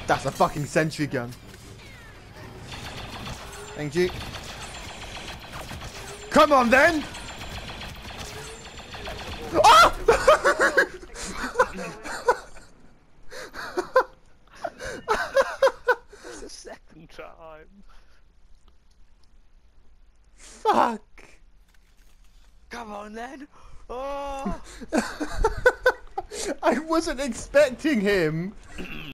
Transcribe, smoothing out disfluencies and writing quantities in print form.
That's a fucking sentry gun. Thank you. Come on then! Ah! It's the second time. Fuck! Come on then. Oh! I wasn't expecting him.